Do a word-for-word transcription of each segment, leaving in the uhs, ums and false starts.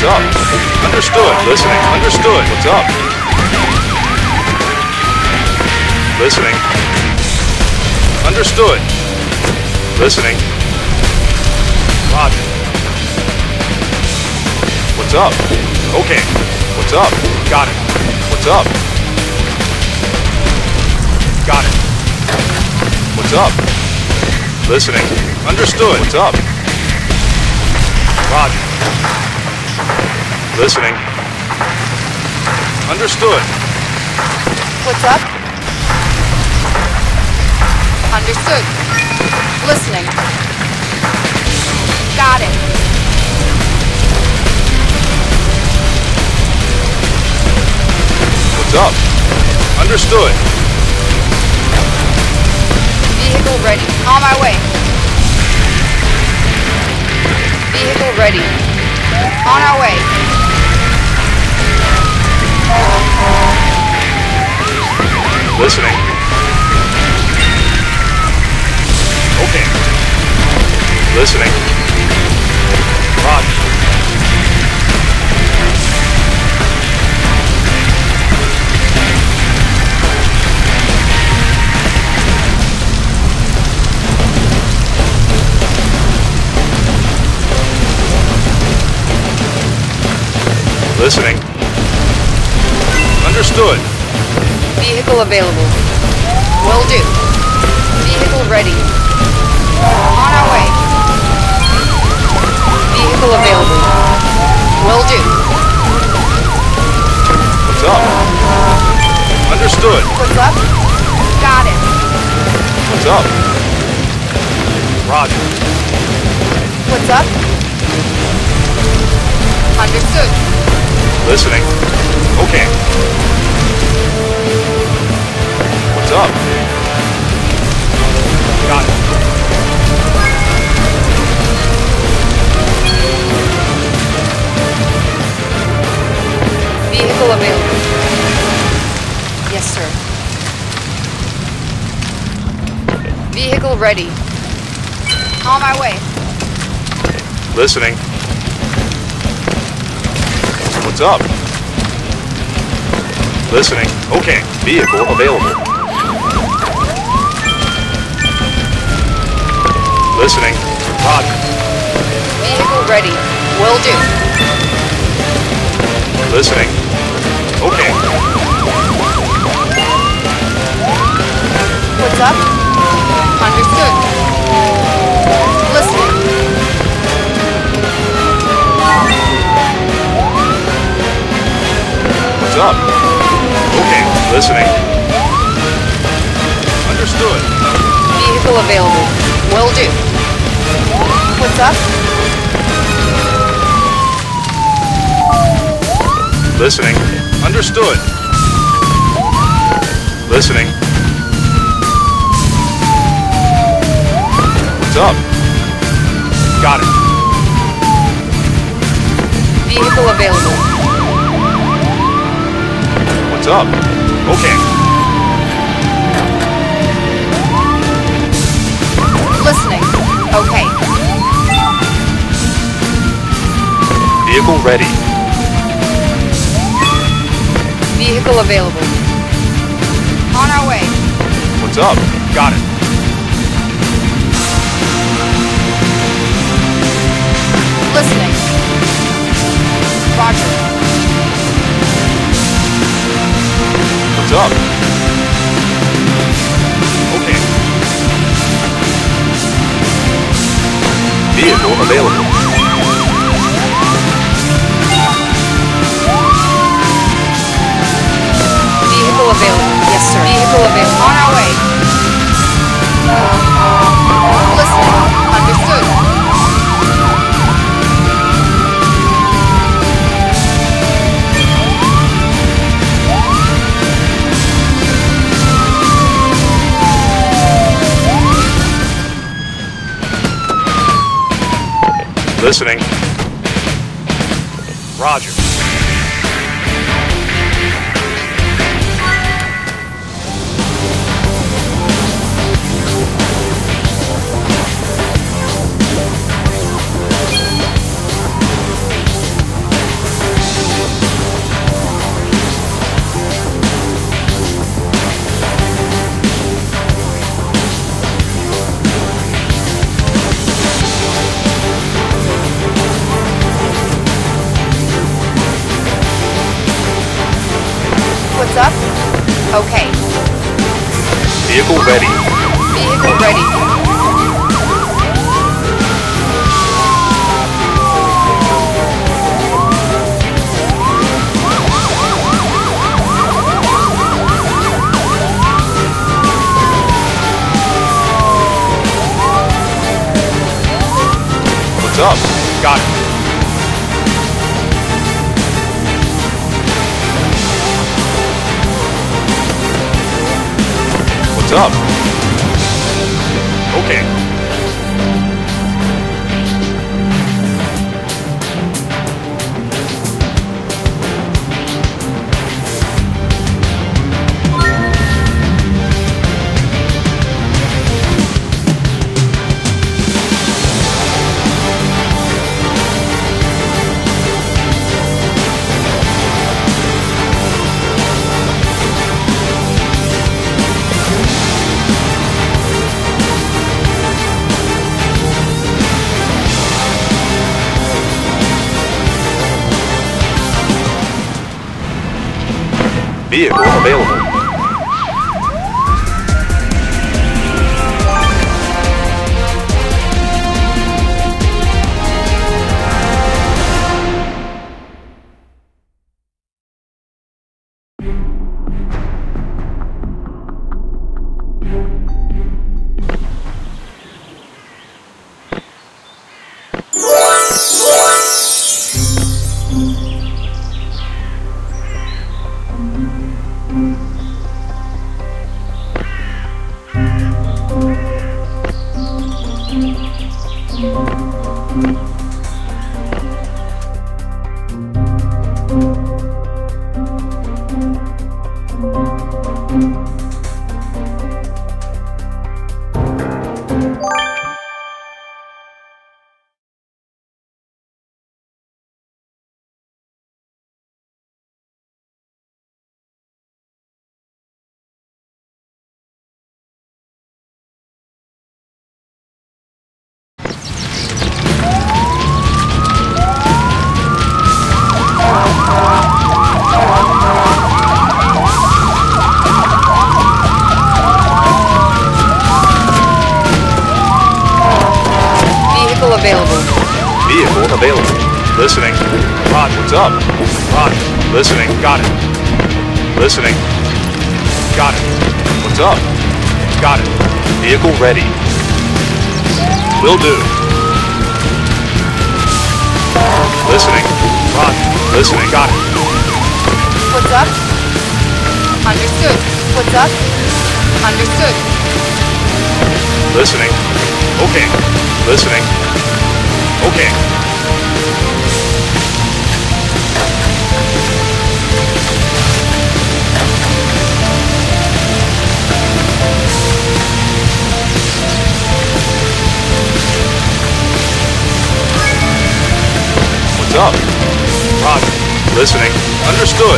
up? Understood. Listening. Understood. What's up? Listening. Understood. Listening. Roger. What's up? Okay. What's up? Got it. What's up? Got it. What's up? Listening. Understood. What's up? Roger. Listening. Understood. What's up? Understood. Listening. Got it. What's up? Understood. Vehicle ready. On my way. Vehicle ready. On our way. Listening. Okay. Listening. Roger. Listening. Understood. Vehicle available. Will do. Vehicle ready. On our way. Vehicle available. Will do. What's up? Understood. What's up? Got it. What's up? Roger. What's up? Understood. Listening. Okay. What's up? Got it. Vehicle available. Yes, sir. Vehicle ready. On my way. Listening. What's up? Listening. Okay. Vehicle available. Listening. Roger. Vehicle ready. Will do. Listening. Okay. What's up? Understood. Listening. What's up? Okay. Listening. Understood. Vehicle available. Will do. What's up? Listening. Understood. Listening. What's up? Got it. Vehicle available. What's up? Okay. Listening. Okay. Vehicle ready. Vehicle available. On our way. What's up? Got it. Listening. Roger. What's up? Okay. Vehicle available. Vehicle available. Yes, sir. Vehicle available. On our way. Listening. Understood. Listening. Roger. Okay. Vehicle ready. Vehicle ready. What's up? Got it. What's up? Okay. Vehicle available. Available. Vehicle available. Listening. Rod, what's up? Rod, listening. Got it. Listening. Got it. What's up? Got it. Vehicle ready. Will do. Listening. Rod, listening. Got it. What's up? Understood. What's up? Understood. Listening. Okay. Listening. Okay. What's up? Roger. Listening. Understood.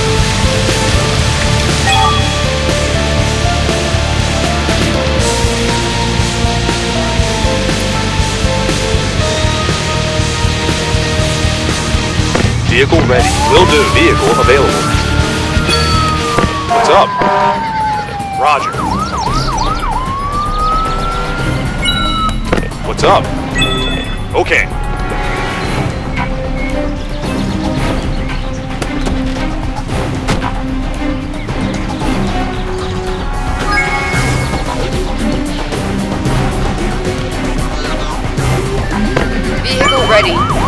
Vehicle ready. Will do. Vehicle available. What's up? Roger. What's up? Okay. Vehicle ready.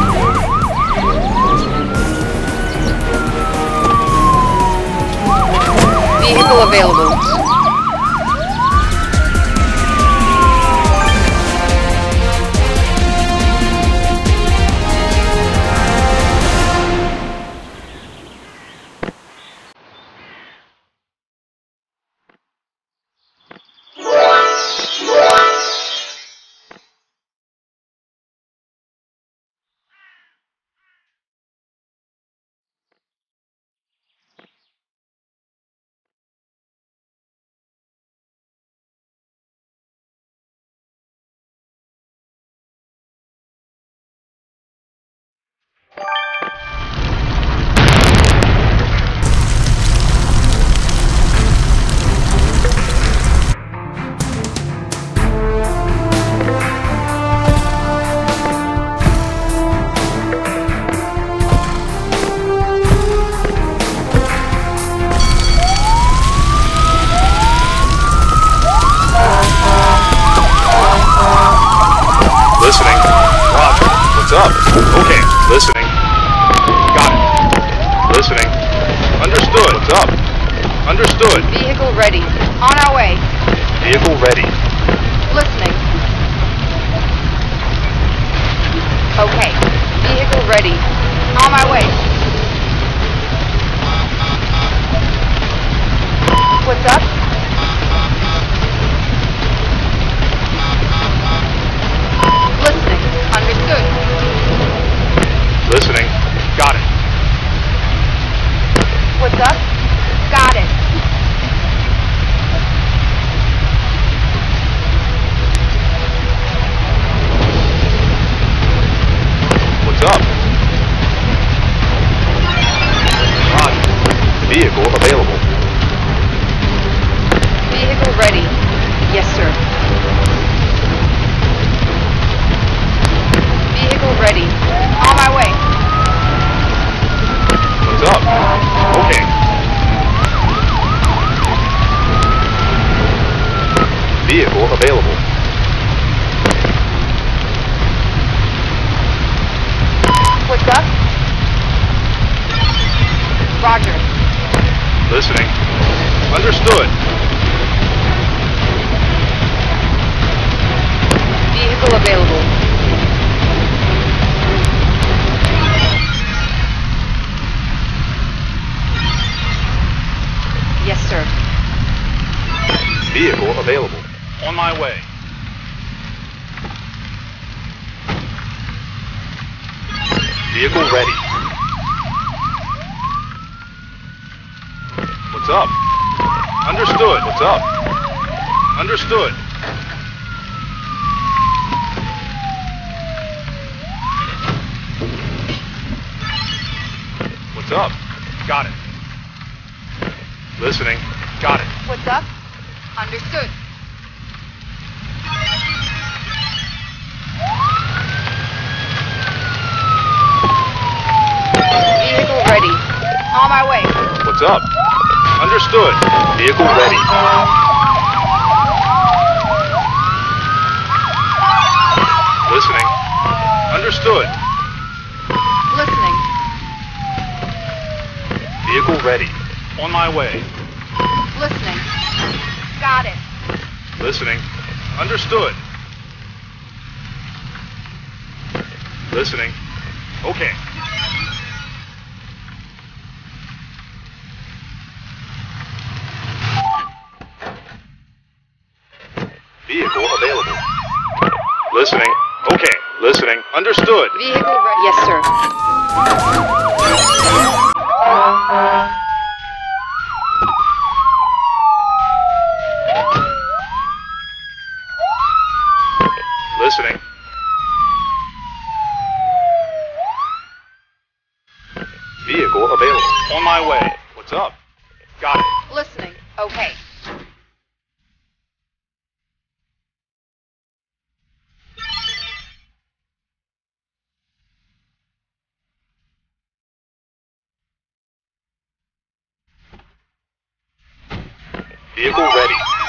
Vehicle available. Understood. Vehicle ready. On our way. Vehicle ready. Listening. Okay. Vehicle ready. On my way. What's up? Listening. Understood. Listening. Got it. What's up? Got it. What's up? Roger. Vehicle available. Vehicle ready. Yes, sir. Vehicle ready. On my way. What's up? Okay. Vehicle available. What's up? Roger. Listening. Understood. Vehicle available. Yes, sir. Vehicle available. On my way. Vehicle ready. What's up? Understood. What's up? Understood. What's up? Got it. Listening. Got it. What's up? Understood. Vehicle ready. On my way. What's up? Understood. Vehicle ready. Listening. Understood. Listening. Vehicle ready. On my way. Listening. Got it. Listening. Understood. Listening. Okay. Vehicle available. Listening. Okay. Listening. Understood. Vehicle ready. Yes, sir. Listening. Vehicle available. On my way. What's up? Got it. Listening. Okay. Vehicle ready.